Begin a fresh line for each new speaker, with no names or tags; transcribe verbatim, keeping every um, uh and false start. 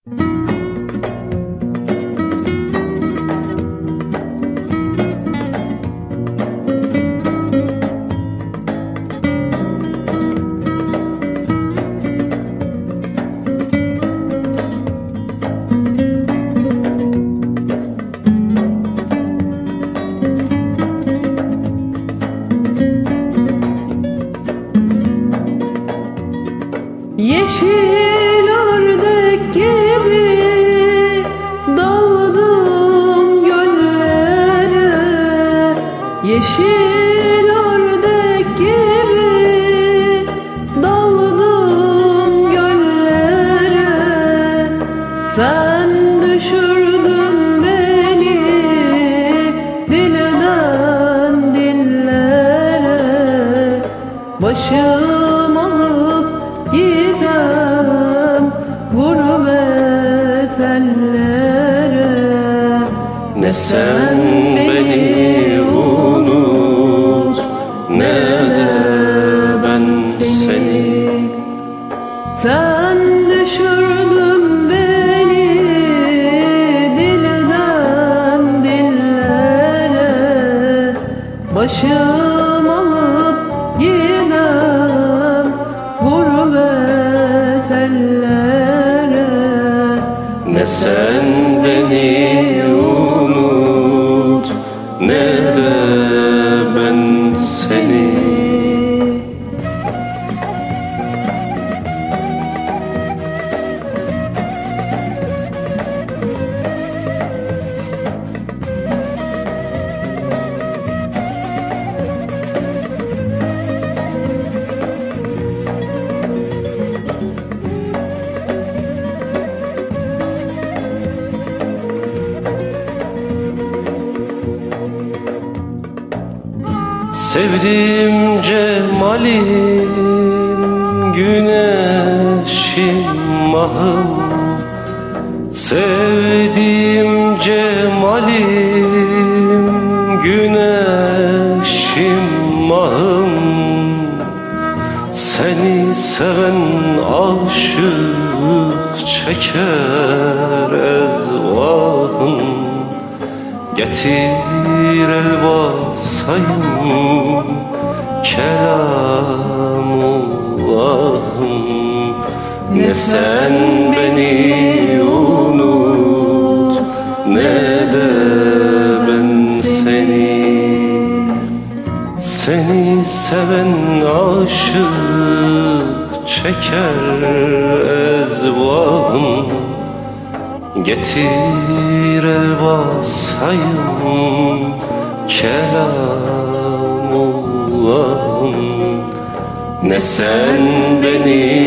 Yeşil ördek gibi daldım göllere, yeşil ördek gibi daldım göllere. Sen düşürdün beni dilden dillere, başım alıp gidem gurbet ellere.
Ne sen beni unut, ne de ben seni.
Sen düşürdün beni dilden dillere, başım alıp gidem gurbet ellere.
Ne sen beni unut, ne de ben seni. Sevdiğim cemalim, güneşim mahım. Sevdiğim cemalim, güneşim mahım. Seni seven aşık çeker ezvahım. Getir el basayım kelamullahım. Ne sen beni unut, ne de ben seni. Seni seven aşık çeker ezvahım. Getir el basayım kelamullahım. Ne sen beni